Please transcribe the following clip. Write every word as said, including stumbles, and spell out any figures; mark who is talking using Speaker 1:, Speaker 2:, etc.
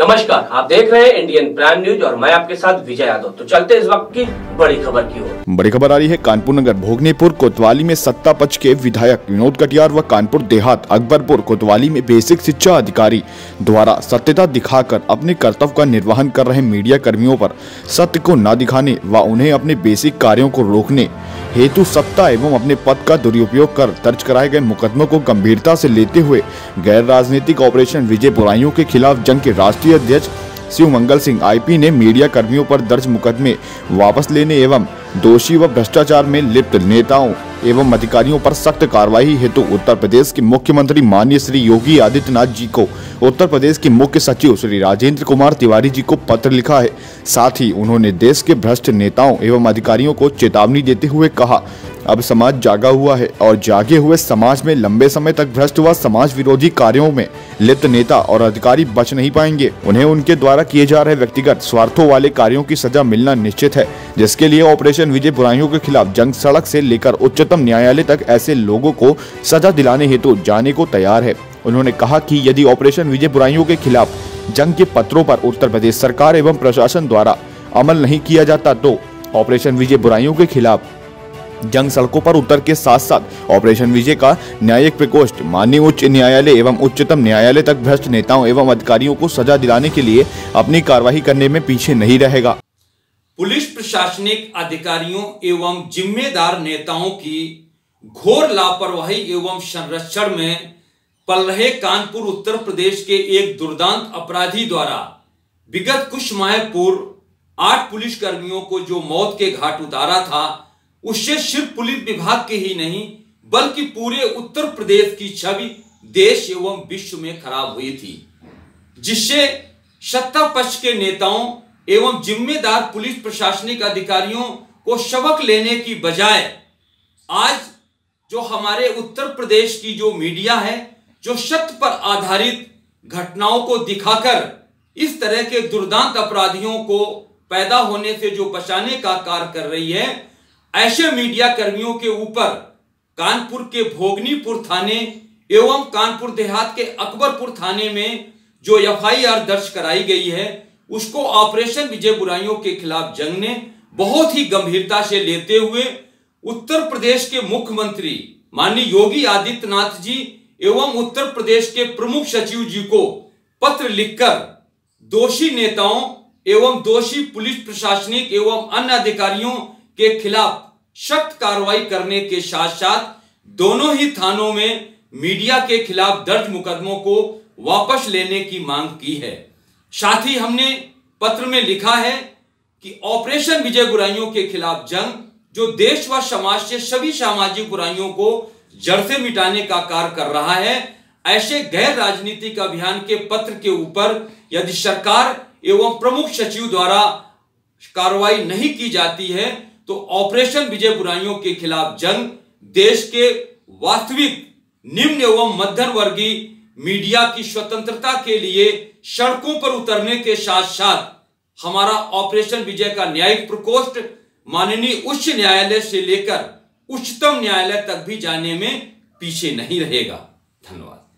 Speaker 1: नमस्कार, आप देख रहे हैं इंडियन प्राइम न्यूज और मैं आपके साथ विजय यादव। तो चलते इस वक्त की बड़ी खबर की ओर।
Speaker 2: बड़ी खबर आ रही है कानपुर नगर भोगनीपुर कोतवाली में सत्ता पक्ष के विधायक विनोद कटियार व कानपुर देहात अकबरपुर कोतवाली में बेसिक शिक्षा अधिकारी द्वारा सत्यता दिखाकर अपने कर्तव्य का निर्वहन कर रहे मीडिया कर्मियों पर सत्य को न दिखाने व उन्हें अपने बेसिक कार्यों को रोकने हेतु सत्ता एवं अपने पद का दुरुपयोग कर दर्ज कराए गए मुकदमों को गंभीरता से लेते हुए गैर राजनीतिक ऑपरेशन विजय बुराइयों के खिलाफ जंग के राष्ट्रीय अध्यक्ष शिव मंगल सिंह आईपी ने मीडिया कर्मियों पर दर्ज मुकदमे वापस लेने एवं दोषी व भ्रष्टाचार में लिप्त नेताओं एवं अधिकारियों पर सख्त कार्रवाई हेतु उत्तर प्रदेश के मुख्यमंत्री माननीय श्री योगी आदित्यनाथ जी को उत्तर प्रदेश के मुख्य सचिव श्री राजेंद्र कुमार तिवारी जी को पत्र लिखा है। साथ ही उन्होंने देश के भ्रष्ट नेताओं एवं अधिकारियों को चेतावनी देते हुए कहा, अब समाज जागा हुआ है और जागे हुए समाज में लंबे समय तक भ्रष्ट व समाज विरोधी कार्यों में लिप्त नेता और अधिकारी बच नहीं पाएंगे। उन्हें उनके द्वारा किए जा रहे व्यक्तिगत स्वार्थों वाले कार्यों की सजा मिलना निश्चित है, जिसके लिए ऑपरेशन विजय बुराइयों के खिलाफ जंग सड़क से लेकर उच्चतम न्यायालय तक ऐसे लोगों को सजा दिलाने हेतु जाने को तैयार है। उन्होंने कहा कि यदि ऑपरेशन विजय बुराइयों के खिलाफ जंग के पत्रों पर उत्तर प्रदेश सरकार एवं प्रशासन द्वारा अमल नहीं किया जाता तो ऑपरेशन विजय बुराइयों के खिलाफ जंग सड़कों पर उतर के साथ साथ ऑपरेशन विजय का न्यायिक प्रकोष्ठ माननीय उच्च न्यायालय एवं उच्चतम न्यायालय तक भ्रष्ट नेताओं एवं अधिकारियों को सजा दिलाने के लिए अपनी कार्रवाई करने में पीछे नहीं रहेगा।
Speaker 3: पुलिस प्रशासनिक अधिकारियों एवं जिम्मेदार नेताओं की घोर लापरवाही एवं संरक्षण में पल रहे कानपुर उत्तर प्रदेश के एक दुर्दांत अपराधी द्वारा विगत कुछ माह पूर्व आठ पुलिस कर्मियों को जो मौत के घाट उतारा था, उससे सिर्फ पुलिस विभाग के ही नहीं बल्कि पूरे उत्तर प्रदेश की छवि देश एवं विश्व में खराब हुई थी, जिससे सत्ता पक्ष के नेताओं एवं जिम्मेदार पुलिस प्रशासनिक अधिकारियों को सबक लेने की बजाय आज जो हमारे उत्तर प्रदेश की जो मीडिया है, जो सत्य पर आधारित घटनाओं को दिखाकर इस तरह के दुर्दांत अपराधियों को पैदा होने से जो बचाने का कार्य कर रही है, ऐसे मीडिया कर्मियों के ऊपर कानपुर के भोगनीपुर थाने एवं कानपुर देहात के अकबरपुर थाने में जो एफ आई आर दर्ज कराई गई है, उसको ऑपरेशन विजय बुराइयों के खिलाफ जंग ने बहुत ही गंभीरता से लेते हुए उत्तर प्रदेश के मुख्यमंत्री माननीय योगी आदित्यनाथ जी एवं उत्तर प्रदेश के प्रमुख सचिव जी को पत्र लिखकर दोषी नेताओं एवं दोषी पुलिस प्रशासनिक एवं अन्य अधिकारियों के खिलाफ सख्त कार्रवाई करने के साथ साथ दोनों ही थानों में मीडिया के खिलाफ दर्ज मुकदमों को वापस लेने की मांग की है। साथ ही हमने पत्र में लिखा है कि ऑपरेशन विजय बुराइयों के खिलाफ जंग जो देश व समाज से सभी सामाजिक बुराइयों को जड़ से मिटाने का कार्य कर रहा है, ऐसे गैर राजनीतिक अभियान के पत्र के ऊपर यदि सरकार एवं प्रमुख सचिव द्वारा कार्रवाई नहीं की जाती है तो ऑपरेशन विजय बुराइयों के खिलाफ जंग देश के वास्तविक निम्न एवं मध्यम वर्गीय मीडिया की स्वतंत्रता के लिए सड़कों पर उतरने के साथ साथ हमारा ऑपरेशन विजय का न्यायिक प्रकोष्ठ माननीय उच्च न्यायालय से लेकर उच्चतम न्यायालय तक भी जाने में पीछे नहीं रहेगा। धन्यवाद।